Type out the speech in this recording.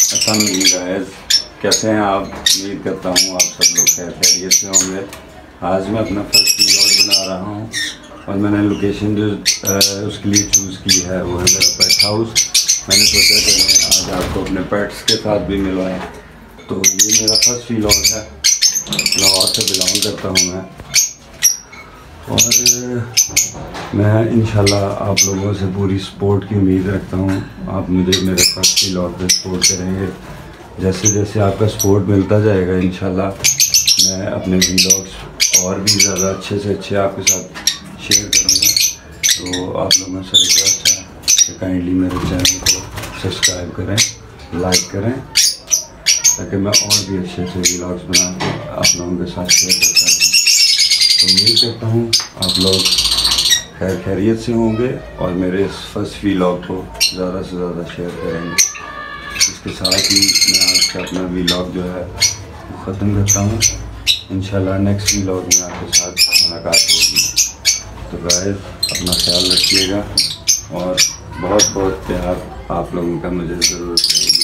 Guys, कैसे हैं आप? उम्मीद करता हूँ आप सब लोग खैरियत से होंगे। आज मैं अपना फर्स्ट व्लॉग बना रहा हूँ और मैंने लोकेशन जो उसके लिए चूज़ की है वो है मेरा पेट हाउस। मैंने सोचा कि मैं आज आपको अपने पेट्स के साथ भी मिलवाएं। तो ये मेरा फर्स्ट व्लॉग है। लाहौर से बिलोंग करता हूँ मैं, और मैं इंशाल्लाह आप लोगों से पूरी सपोर्ट की उम्मीद रखता हूँ। आप मुझे मेरे फर्स्ट व्लॉग पे सपोर्ट करेंगे। जैसे जैसे आपका सपोर्ट मिलता जाएगा इंशाल्लाह मैं अपने व्लॉग्स और भी ज़्यादा अच्छे से अच्छे आपके साथ शेयर करूँगा। तो आप लोगों से रिक्वेस्ट है कि काइंडली मेरे चैनल को सब्सक्राइब करें, लाइक करें, ताकि मैं और भी अच्छे अच्छे व्लॉग्स बना के आप लोगों के साथ शेयर करता रहूँ। तो उम्मीद करता हूँ आप लोग खैरियत से होंगे और मेरे इस फर्स्ट व्लॉग को ज़्यादा से ज़्यादा शेयर करेंगे। इसके साथ ही मैं आज का अपना व्लॉग जो है ख़त्म करता हूँ। इंशाल्लाह नेक्स्ट व्लॉग में आपके साथ मुलाकात होगी। तो गाइस, अपना ख्याल रखिएगा और बहुत बहुत प्यार आप लोगों का मुझे ज़रूरत है।